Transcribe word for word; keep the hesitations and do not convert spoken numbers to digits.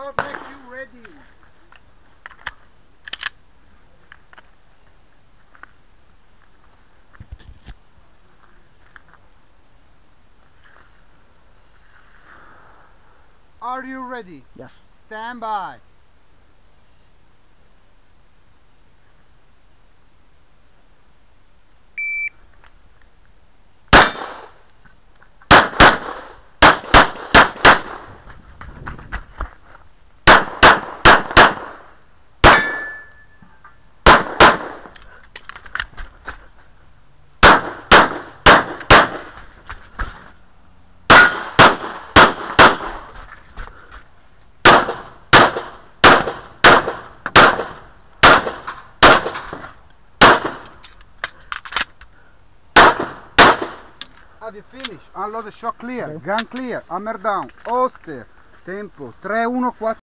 I'll make you ready. Are you ready? Yes. Stand by. Have you finished? Unload the shot clear, Okay. gun clear, hammer down, holster, tempo, tre uno quattro.